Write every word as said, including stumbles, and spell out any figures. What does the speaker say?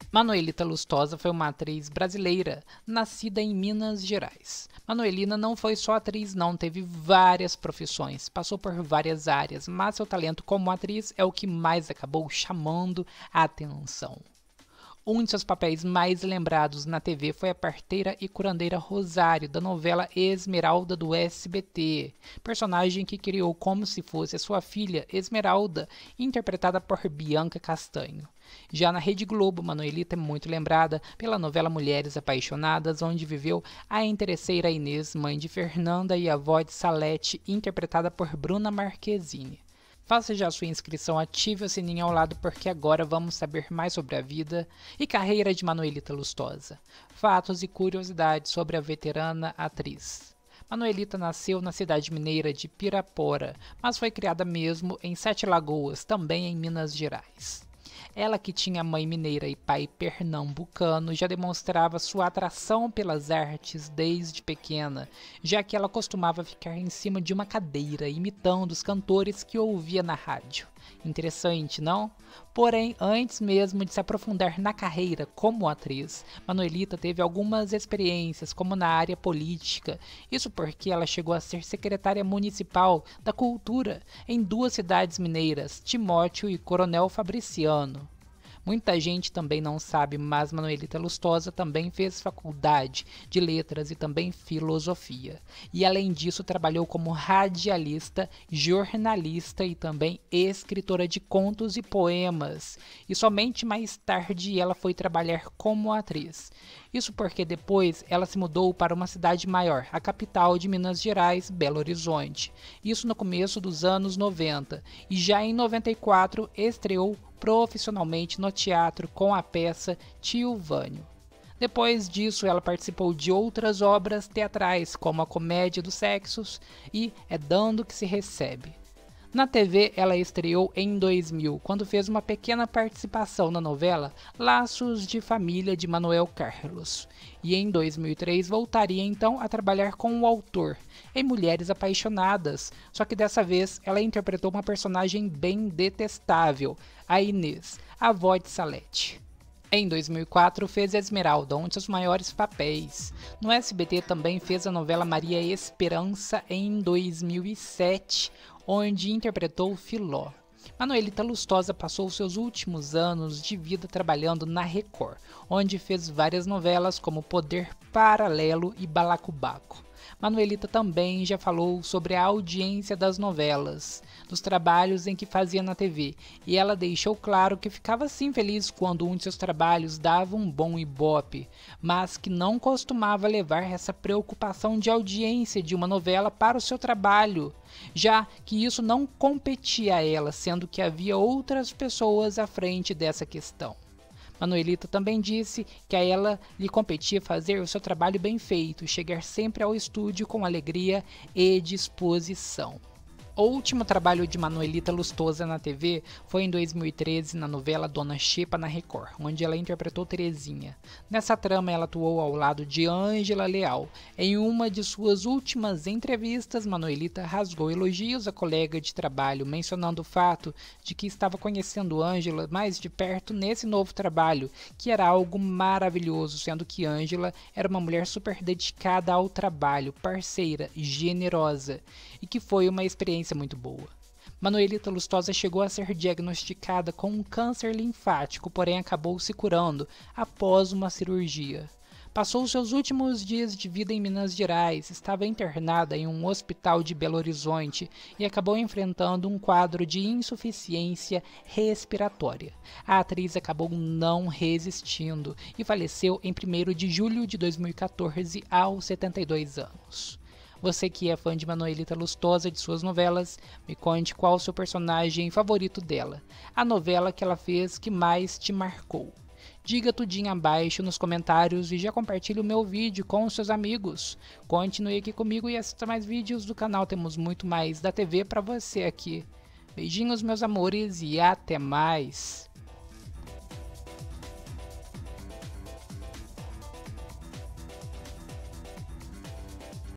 Manuelita Lustosa foi uma atriz brasileira, nascida em Minas Gerais. Manuelina não foi só atriz não, teve várias profissões, passou por várias áreas, mas seu talento como atriz é o que mais acabou chamando a atenção. Um de seus papéis mais lembrados na T V foi a parteira e curandeira Rosário, da novela Esmeralda do S B T, personagem que criou como se fosse a sua filha Esmeralda, interpretada por Bianca Castanho. Já na Rede Globo, Manuelita é muito lembrada pela novela Mulheres Apaixonadas, onde viveu a interesseira Inês, mãe de Fernanda, e avó de Salete, interpretada por Bruna Marquezine. Faça já sua inscrição, ative o sininho ao lado porque agora vamos saber mais sobre a vida e carreira de Manuelita Lustosa. Fatos e curiosidades sobre a veterana atriz. Manuelita nasceu na cidade mineira de Pirapora, mas foi criada mesmo em Sete Lagoas, também em Minas Gerais. Ela, que tinha mãe mineira e pai pernambucano, já demonstrava sua atração pelas artes desde pequena, já que ela costumava ficar em cima de uma cadeira, imitando os cantores que ouvia na rádio. Interessante, não? Porém, antes mesmo de se aprofundar na carreira como atriz, Manuelita teve algumas experiências, como na área política. Isso porque ela chegou a ser secretária municipal da Cultura em duas cidades mineiras, Timóteo e Coronel Fabriciano. Muita gente também não sabe, mas Manuelita Lustosa também fez faculdade de letras e também filosofia. E além disso trabalhou como radialista, jornalista e também escritora de contos e poemas. E somente mais tarde ela foi trabalhar como atriz. Isso porque depois ela se mudou para uma cidade maior, a capital de Minas Gerais, Belo Horizonte. Isso no começo dos anos noventa. E já em noventa e quatro estreou profissionalmente no teatro com a peça Tio Vânio. Depois disso, ela participou de outras obras teatrais, como a Comédia dos Sexos e É Dando que se Recebe. Na T V, ela estreou em dois mil, quando fez uma pequena participação na novela Laços de Família, de Manuel Carlos. E em dois mil e três voltaria então a trabalhar com o autor, em Mulheres Apaixonadas, só que dessa vez ela interpretou uma personagem bem detestável, a Inês, a avó de Salete. Em dois mil e quatro fez Esmeralda, um de seus maiores papéis. No S B T também fez a novela Maria Esperança em dois mil e sete, onde interpretou Filó. Manuelita Lustosa passou seus últimos anos de vida trabalhando na Record, onde fez várias novelas como Poder Paralelo e Balacobaco. Manuelita também já falou sobre a audiência das novelas, dos trabalhos em que fazia na T V, e ela deixou claro que ficava sim feliz quando um de seus trabalhos dava um bom ibope, mas que não costumava levar essa preocupação de audiência de uma novela para o seu trabalho, já que isso não competia a ela, sendo que havia outras pessoas à frente dessa questão. Manuelita também disse que a ela lhe competia fazer o seu trabalho bem feito, chegar sempre ao estúdio com alegria e disposição. O último trabalho de Manuelita Lustosa na T V foi em dois mil e treze na novela Dona Xepa na Record, onde ela interpretou Terezinha. Nessa trama ela atuou ao lado de Ângela Leal. Em uma de suas últimas entrevistas, Manuelita rasgou elogios à colega de trabalho, mencionando o fato de que estava conhecendo Ângela mais de perto nesse novo trabalho, que era algo maravilhoso, sendo que Ângela era uma mulher super dedicada ao trabalho, parceira, generosa, e que foi uma experiência muito boa. Manuelita Lustosa chegou a ser diagnosticada com um câncer linfático, porém acabou se curando após uma cirurgia. Passou seus últimos dias de vida em Minas Gerais, estava internada em um hospital de Belo Horizonte e acabou enfrentando um quadro de insuficiência respiratória. A atriz acabou não resistindo e faleceu em primeiro de julho de dois mil e quatorze, aos setenta e dois anos. Você que é fã de Manuelita Lustosa e de suas novelas, me conte qual o seu personagem favorito dela, a novela que ela fez que mais te marcou. Diga tudinho abaixo nos comentários e já compartilhe o meu vídeo com os seus amigos. Continue aqui comigo e assista mais vídeos do canal, temos muito mais da T V para você aqui. Beijinhos meus amores e até mais!